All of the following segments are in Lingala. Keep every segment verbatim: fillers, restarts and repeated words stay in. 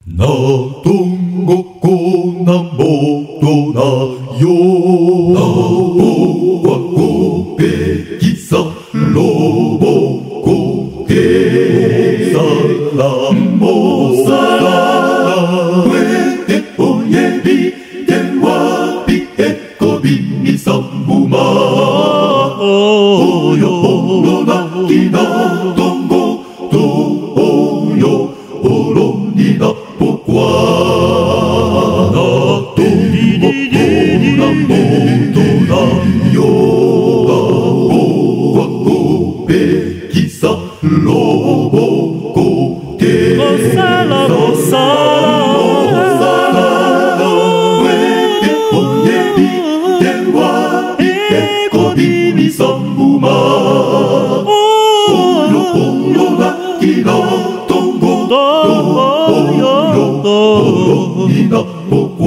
나동걷고 남북도 나요. 나보았고 백기사로 보고 대사람 못살아. 외대포예비 대와 비했고 비미삼부마 오요 오로나기나 동고 도오요 오로니나 복과 나동걷고 남북도 나요. 나보았고 백기사로 보고 못살아 못살아 외대포예비 대와 비했고 비미삼부마 오요 오로나기나 동고 도오요 오로니나 복과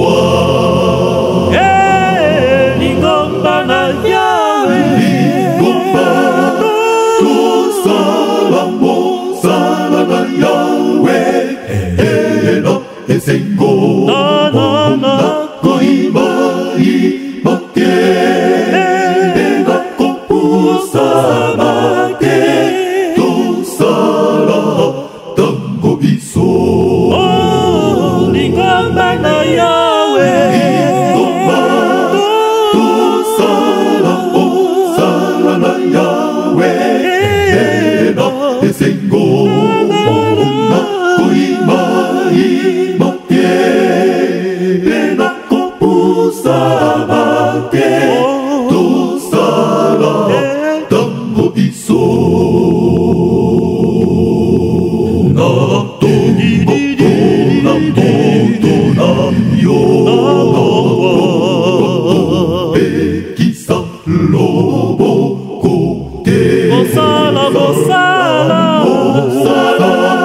생고 나고 이마이 맞게 내가 꼭 부사맞게 또 살았던 거 있어. 이것만 나야 왜 이것만 또 살았고 살아나야 왜 내가 생고 나고 이마이 부사맞게 또 살았던 거 있어. 나동걷고 남북도 나요. 나보았고 백기사로 보고 못살아 못살아 못살아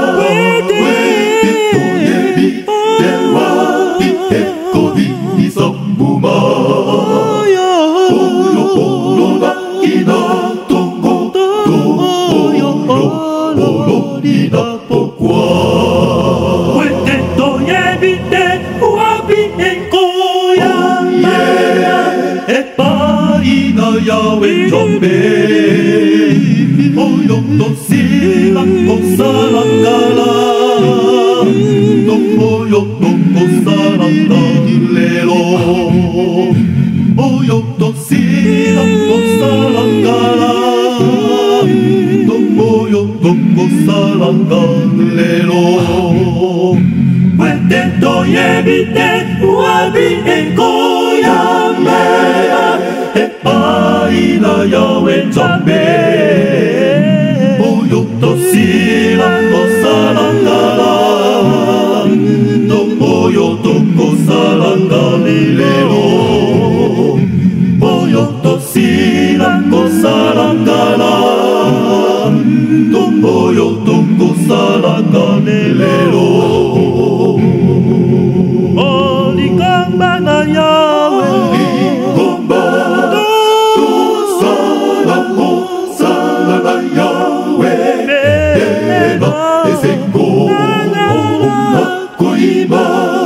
외대포예비 대와 비했고 비미삼부마 오요 오로나기나 동고 도오요 오로니나 복과 외대포예비 대와 비했고 야마야 에빠이나 야외 점배 오용도 씨랑고 사랑가라 동모욕도 사랑가들레로 오욕도 씨랑고 사랑가라 동모욕도 사랑가들레로 외대도 예비대 와비의 고야매야 에빠이나 야외 점배 오욕도 씨랑고 사랑가라 동모욕 동고 사랑가릴레로 모욕도 씨랑고 사랑가라 동모욕 동고 사랑가릴레로 어디가 많아야 이것만 또 사랑고 사랑하야 왜 내가 생고 나고 이마